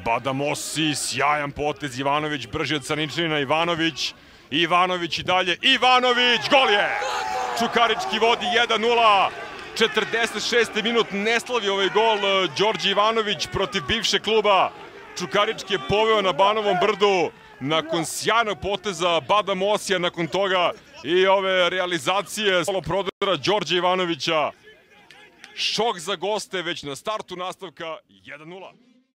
Badamosi, sjajan potez, Ivanović brži od Saničanina, Ivanović i dalje, Ivanović, gol je! Čukarički vodi 1:0, 46. minut, ne slavi ovaj gol Đorđe Ivanović protiv bivšeg kluba. Čukarički je poveo na Banovom brdu nakon sjajnog poteza Badamosija, nakon toga i ove realizacije prodora Đorđe Ivanovića. Šok za goste već na startu nastavka 1:0.